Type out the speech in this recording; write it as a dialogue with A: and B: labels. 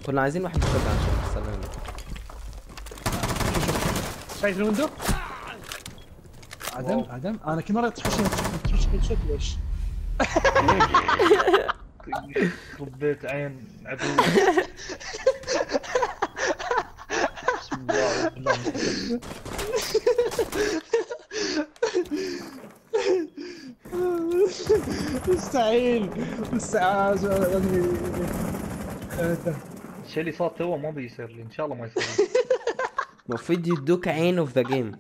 A: كنا عايزين واحد يتفرج عشان السلام.
B: شايف الويندو؟ عدم انا كل مره تخش هيد شوت ليش؟
C: ربيت عين عدو. بسم الله بالله
B: مستحيل مستعاذ
C: الشيء اللي صار تو ما بيصير لي ان شاء الله ما يصير لي.
A: المفروض يدوك عين اوف ذا جيم.